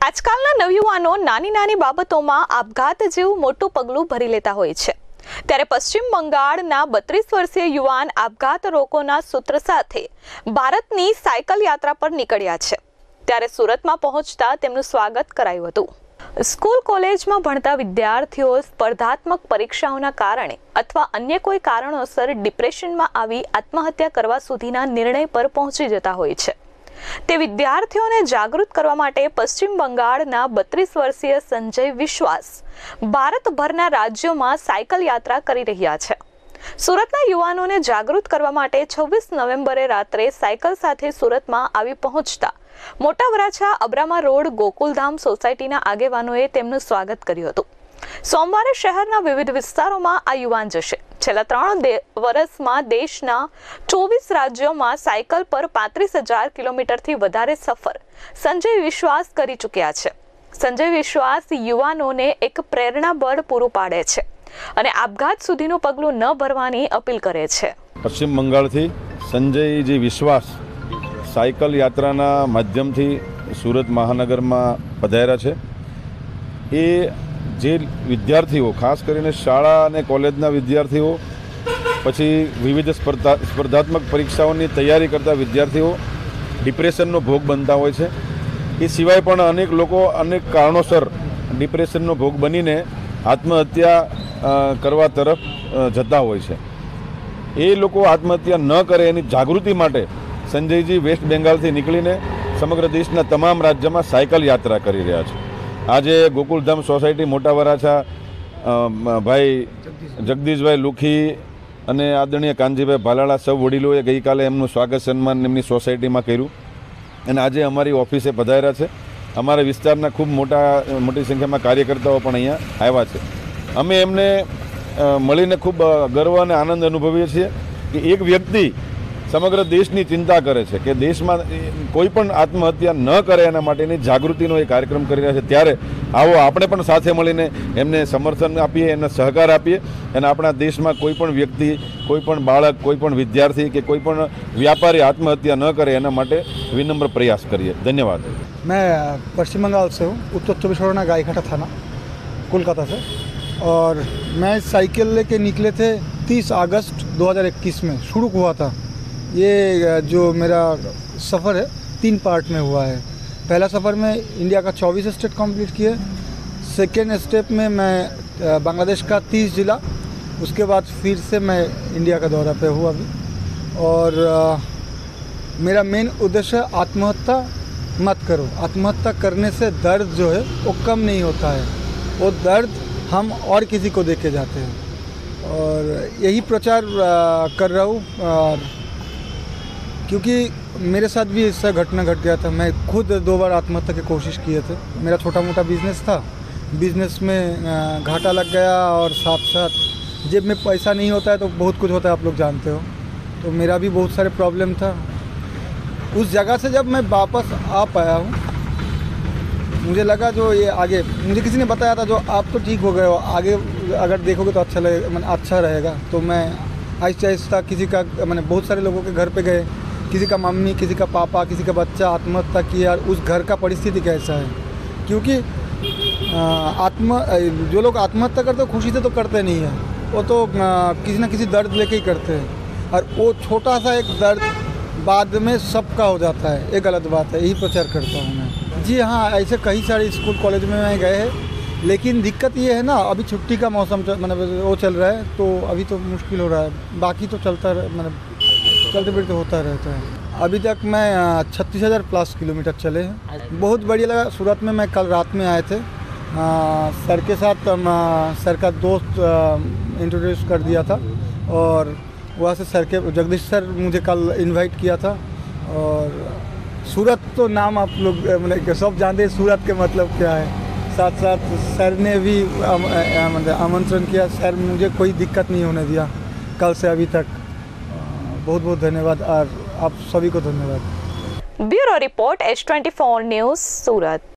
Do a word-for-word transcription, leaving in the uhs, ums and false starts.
આજકાલના નવયુવાનો નાની નાની બાબતોમાં આપઘાત જેવું મોટું પગલું ભરી લેતા હોય છે, ત્યારે પશ્ચિમ બંગાળના બત્રીસ વર્ષીય યુવાન આપઘાત રોકોના સૂત્ર સાથે ભારતની સાયકલ યાત્રા પર નીકળ્યા છે, ત્યારે સુરતમાં પહોંચતા તેમનું સ્વાગત કરાયું હતું। સ્કૂલ કોલેજમાં ભણતા વિદ્યાર્થીઓ સ્પર્ધાત્મક પરીક્ષાઓના કારણે અથવા અન્ય કોઈ કારણોસર ડિપ્રેશનમાં આવી આત્મહત્યા કરવા સુધીના નિર્ણય પર પહોંચી જતા હોય છે। તે વિદ્યાર્થીઓને જાગૃત કરવા માટે પશ્ચિમ બંગાળના બત્રીસ વર્ષીય સંજય વિશ્વાસ ભારતભરના રાજ્યોમાં સાયકલ યાત્રા કરી રહ્યા છે। સુરતના યુવાનોને જાગૃત કરવા માટે છવ્વીસ નવેમ્બરે રાત્રે સાયકલ સાથે સુરતમાં આવી પહોંચતા મોટા વરાછા અબ્રામા રોડ ગોકુલધામ સોસાયટીના આગેવાનોએ તેમનું સ્વાગત કર્યું હતું। સોમવારે શહેરના વિવિધ વિસ્તારોમાં આ યુવાન જશે। છેલ્લા ત્રણ વર્ષમાં દેશના ચોવીસ રાજ્યોમાં સાયકલ પર પાંત્રીસ હજાર કિલોમીટરથી વધારે સફર સંજય વિશ્વાસ કરી ચૂક્યા છે। સંજય વિશ્વાસ યુવાનોને એક પ્રેરણાબળ પૂરું પાડે છે અને આપઘાત સુધીનું પગલું ન ભરવાની અપીલ કરે છે। પશ્ચિમ બંગાળથી સંજયજી વિશ્વાસ સાયકલ યાત્રાના માધ્યમથી સુરત મહાનગરમાં પધાર્યા છે। એ જે વિદ્યાર્થીઓ, ખાસ કરીને શાળા અને કોલેજના વિદ્યાર્થીઓ, પછી વિવિધ સ્પર્ધા સ્પર્ધાત્મક પરીક્ષાઓની તૈયારી કરતા વિદ્યાર્થીઓ ડિપ્રેશનનો ભોગ બનતા હોય છે। એ સિવાય પણ અનેક લોકો અનેક કારણોસર ડિપ્રેશનનો ભોગ બનીને આત્મહત્યા કરવા તરફ જતા હોય છે। એ લોકો આત્મહત્યા ન કરે એની જાગૃતિ માટે સંજયજી વેસ્ટ બેંગાલથી નીકળીને સમગ્ર દેશના તમામ રાજ્યમાં સાયકલ યાત્રા કરી રહ્યા છે। આજે ગોકુલધામ સોસાયટી મોટા વરાછા ભાઈ જગદીશભાઈ લુખી અને આદરણીય કાનજીભાઈ ભાલાળા સૌ વડીલોએ ગઈકાલે એમનું સ્વાગત સન્માન એમની સોસાયટીમાં કર્યું અને આજે અમારી ઓફિસે પધાર્યા છે। અમારા વિસ્તારના ખૂબ મોટા મોટી સંખ્યામાં કાર્યકર્તાઓ પણ અહીંયા આવ્યા છે। અમે એમને મળીને ખૂબ ગર્વ અને આનંદ અનુભવીએ છીએ કે એક વ્યક્તિ સમગ્ર દેશની ચિંતા કરે છે કે દેશમાં કોઈ પણ આત્મહત્યા ન કરે એના માટેની જાગૃતિનો એ કાર્યક્રમ કરી રહ્યા છે। ત્યારે આવો આપણે પણ સાથે મળીને એમને સમર્થન આપીએ, એમને સહકાર આપીએ અને આપણા દેશમાં કોઈ પણ વ્યક્તિ, કોઈ પણ બાળક, કોઈ પણ વિદ્યાર્થી કે કોઈ પણ વ્યાપારી આत्महत्या न करे એના માટે વિનમ્ર પ્રયાસ કરીએ। ધન્યવાદ। मैं पश्चिम बंगाल से हूँ, उत्तर चौबीस परगना गायघाटा थाना, कोलकाता से, और मैं साइकिल लेके निकले थे तीस अगस्त दो हज़ार इक्कीस में शुरू हुआ था। ये जो मेरा सफ़र है तीन पार्ट में हुआ है। पहला सफ़र में इंडिया का चौबीस स्टेट कंप्लीट किए। सेकेंड स्टेप में मैं बांग्लादेश का तीस ज़िला, उसके बाद फिर से मैं इंडिया का दौरा पे हुआ अभी। और आ, मेरा मेन उद्देश्य आत्महत्या मत करो। आत्महत्या करने से दर्द जो है वो कम नहीं होता है, वो दर्द हम और किसी को दे के जाते हैं, और यही प्रचार आ, कर रहा हूँ। और क्योंकि मेरे साथ भी ऐसा घटना घट गया था। मैं खुद दो बार आत्महत्या की कोशिश किए थे। मेरा छोटा मोटा बिजनेस था, बिजनेस में घाटा लग गया और साथ साथ जेब में पैसा नहीं होता है तो बहुत कुछ होता है, आप लोग जानते हो। तो मेरा भी बहुत सारे प्रॉब्लम था। उस जगह से जब मैं वापस आ पाया हूँ, मुझे लगा जो ये आगे, मुझे किसी ने बताया था जो आप तो ठीक हो गए हो, आगे अगर देखोगे तो अच्छा लगेगा, मतलब अच्छा रहेगा। तो मैं आहिस्ता आहिस्ता किसी का, मैंने बहुत सारे लोगों के घर पे गए, किसी का मम्मी, किसी का पापा, किसी का बच्चा आत्महत्या किया। उस घर का परिस्थिति कैसा है, क्योंकि आत्म जो लोग आत्महत्या करते हैं खुशी से तो करते नहीं हैं, वो तो किसी ना किसी दर्द लेके ही करते हैं, और वो छोटा सा एक दर्द बाद में सबका हो जाता है। ये गलत बात है, यही प्रचार करता हूँ मैं। जी हाँ, ऐसे कई सारे स्कूल कॉलेज में मैं गए हैं, लेकिन दिक्कत ये है ना, अभी छुट्टी का मौसम मतलब वो चल रहा है, तो अभी तो मुश्किल हो रहा है। बाकी तो चलता मतलब चलते फिरते होता रहता है। अभी तक मैं छत्तीस हज़ार प्लस किलोमीटर चले हैं। बहुत बढ़िया लगा। सूरत में मैं कल रात में आए थे, आ, सर के साथ आ, सर का दोस्त इंट्रोड्यूस कर दिया था, और वहाँ से सर के जगदीश सर मुझे कल इनवाइट किया था। और सूरत तो नाम आप लोग मतलब सब जानते हैं सूरत के मतलब क्या है। साथ साथ सर ने भी मतलब आमंत्रण किया। सर मुझे कोई दिक्कत नहीं होने दिया कल से अभी तक। बहुत बहुत धन्यवाद, और आप सभी को धन्यवाद। Bureau report H twenty four news, सूरत।